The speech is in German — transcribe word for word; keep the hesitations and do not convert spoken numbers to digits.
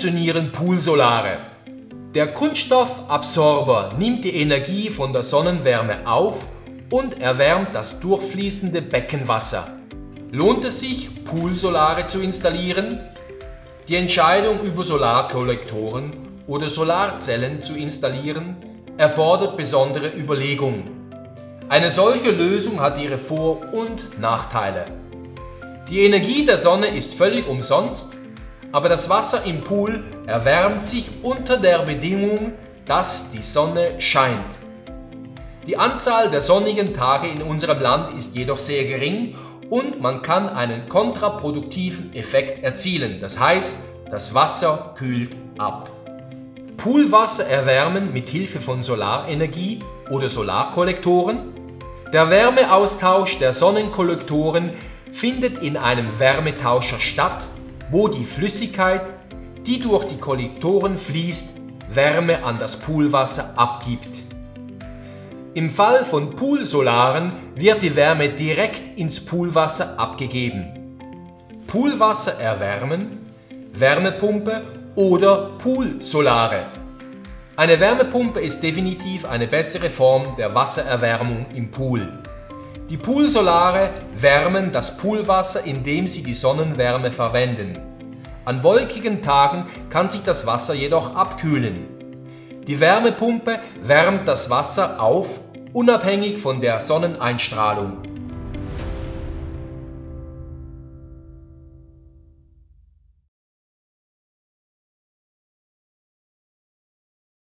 funktionieren Poolsolare? Der Kunststoffabsorber nimmt die Energie von der Sonnenwärme auf und erwärmt das durchfließende Beckenwasser. Lohnt es sich, Poolsolare zu installieren? Die Entscheidung über Solarkollektoren oder Solarzellen zu installieren erfordert besondere Überlegung. Eine solche Lösung hat ihre Vor- und Nachteile. Die Energie der Sonne ist völlig umsonst, aber das Wasser im Pool erwärmt sich unter der Bedingung, dass die Sonne scheint. Die Anzahl der sonnigen Tage in unserem Land ist jedoch sehr gering und man kann einen kontraproduktiven Effekt erzielen. Das heißt, das Wasser kühlt ab. Poolwasser erwärmen mit Hilfe von Solarenergie oder Solarkollektoren. Der Wärmeaustausch der Sonnenkollektoren findet in einem Wärmetauscher statt, wo die Flüssigkeit, die durch die Kollektoren fließt, Wärme an das Poolwasser abgibt. Im Fall von Poolsolaren wird die Wärme direkt ins Poolwasser abgegeben. Poolwasser erwärmen, Wärmepumpe oder Poolsolare. Eine Wärmepumpe ist definitiv eine bessere Form der Wassererwärmung im Pool. Die Poolsolare wärmen das Poolwasser, indem sie die Sonnenwärme verwenden. An wolkigen Tagen kann sich das Wasser jedoch abkühlen. Die Wärmepumpe wärmt das Wasser auf, unabhängig von der Sonneneinstrahlung.